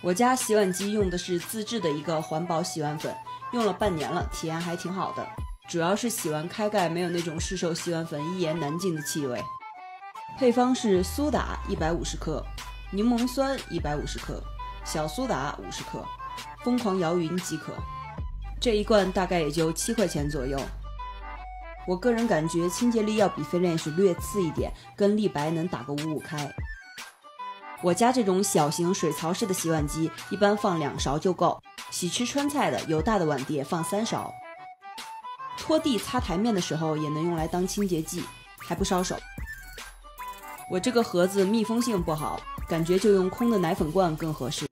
我家洗碗机用的是自制的一个环保洗碗粉，用了半年了，体验还挺好的。主要是洗完开盖没有那种市售洗碗粉一言难尽的气味。配方是苏打150克，柠檬酸150克，小苏打50克，疯狂摇匀即可。这一罐大概也就7块钱左右。我个人感觉清洁力要比 Finish 略次一点，跟立白能打个5-5开。我家这种小型水槽式的洗碗机一般放2勺就够，洗吃川菜的有大的碗碟放3勺。拖地擦台面的时候也能用来当清洁剂，还不烧手。我这个盒子密封性不好，感觉就用空的奶粉罐更合适。